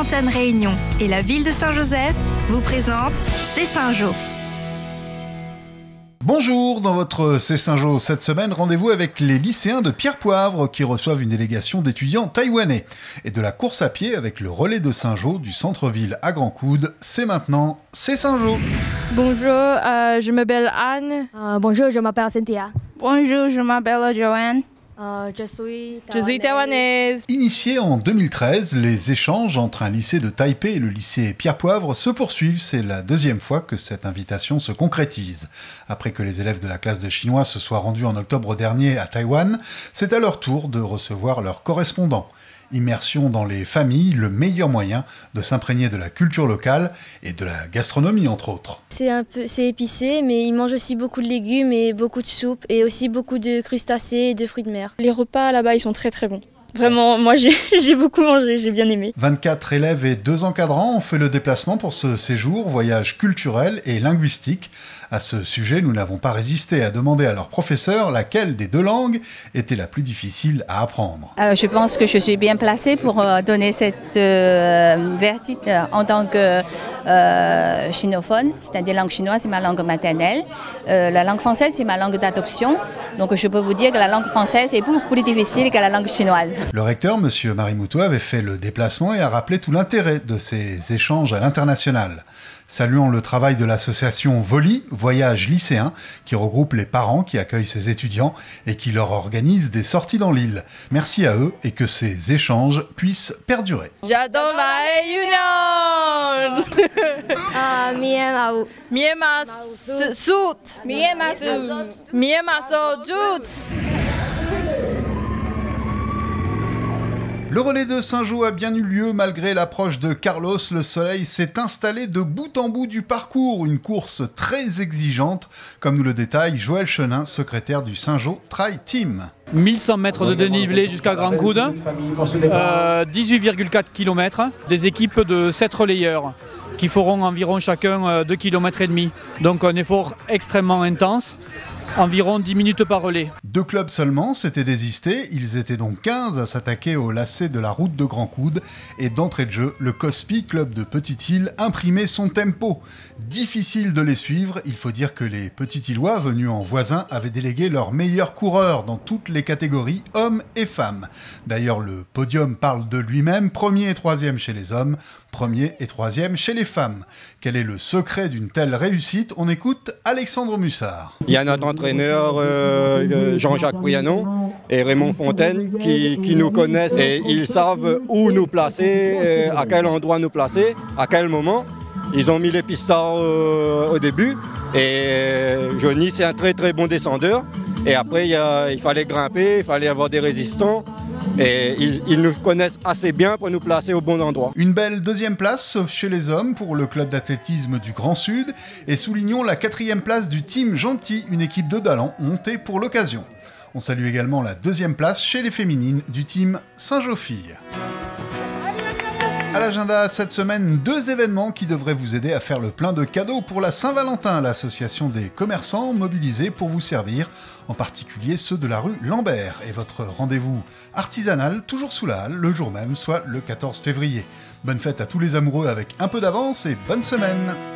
Sainte-Anne Réunion et la ville de Saint-Joseph vous présentent C'est Saint-Jo. Bonjour, dans votre C'est Saint-Jo cette semaine, rendez-vous avec les lycéens de Pierre-Poivre qui reçoivent une délégation d'étudiants taïwanais. Et de la course à pied avec le relais de Saint-Jo du centre-ville à Grand Coude, c'est maintenant C'est Saint-Jo. Bonjour, je m'appelle Anne. Bonjour, je m'appelle Cynthia. Bonjour, je m'appelle Joanne. Je suis taïwanaise. Initiés en 2013, les échanges entre un lycée de Taipei et le lycée Pierre-Poivre se poursuivent. C'est la deuxième fois que cette invitation se concrétise. Après que les élèves de la classe de chinois se soient rendus en octobre dernier à Taïwan, c'est à leur tour de recevoir leurs correspondants. Immersion dans les familles, le meilleur moyen de s'imprégner de la culture locale et de la gastronomie, entre autres. C'est épicé, mais ils mangent aussi beaucoup de légumes et beaucoup de soupe, et aussi beaucoup de crustacés et de fruits de mer. Les repas là-bas, ils sont très très bons. Vraiment, moi j'ai beaucoup mangé, j'ai bien aimé. 24 élèves et 2 encadrants ont fait le déplacement pour ce séjour, voyage culturel et linguistique. À ce sujet, nous n'avons pas résisté à demander à leur professeur laquelle des deux langues était la plus difficile à apprendre. Alors je pense que je suis bien placée pour donner cette verdict en tant que chinophone, c'est-à-dire langue chinoise, c'est ma langue maternelle. La langue française, c'est ma langue d'adoption. Donc je peux vous dire que la langue française est beaucoup plus difficile que la langue chinoise. Le recteur, M. Marimoutou, avait fait le déplacement et a rappelé tout l'intérêt de ces échanges à l'international. Saluant le travail de l'association Voli, Voyage lycéen, qui regroupe les parents qui accueillent ces étudiants et qui leur organise des sorties dans l'île. Merci à eux et que ces échanges puissent perdurer. J'adore la Réunion. Le relais de Saint-Jo a bien eu lieu malgré l'approche de Carlos. Le soleil s'est installé de bout en bout du parcours. Une course très exigeante, comme nous le détaille Joël Chenin, secrétaire du Saint-Jo Trail Team. 1100 mètres de dénivelé jusqu'à Grand Coude, 18,4 km, des équipes de 7 relayeurs qui feront environ chacun 2,5 km. Donc un effort extrêmement intense. Environ 10 minutes par relais. 2 clubs seulement s'étaient désistés, ils étaient donc 15 à s'attaquer au lacet de la route de Grand Coude, et d'entrée de jeu, le Cospi, club de Petite-Île, imprimait son tempo. Difficile de les suivre, il faut dire que les Petits-Îlois venus en voisin avaient délégué leurs meilleurs coureurs dans toutes les catégories, hommes et femmes. D'ailleurs, le podium parle de lui-même, 1er et 3e chez les hommes, 1er et 3e chez les femmes. Quel est le secret d'une telle réussite? On écoute Alexandre Mussard. Il y a notre entraîneur Jean-Jacques Pouyanon et Raymond Fontaine qui nous connaissent et ils savent où nous placer, à quel endroit nous placer, à quel moment. Ils ont mis les pistards au début et Johnny c'est un très très bon descendeur. Et après il fallait grimper, il fallait avoir des résistants. Et ils nous connaissent assez bien pour nous placer au bon endroit. Une belle 2e place chez les hommes pour le club d'athlétisme du Grand Sud. Et soulignons la 4e place du team Gentil, une équipe de Dalan montée pour l'occasion. On salue également la 2e place chez les féminines du team Saint-Jo-Filles. À l'agenda cette semaine, 2 événements qui devraient vous aider à faire le plein de cadeaux pour la Saint-Valentin. L'association des commerçants mobilisés pour vous servir, en particulier ceux de la rue Lambert. Et votre rendez-vous artisanal, toujours sous la halle, le jour même, soit le 14 février. Bonne fête à tous les amoureux avec un peu d'avance et bonne semaine.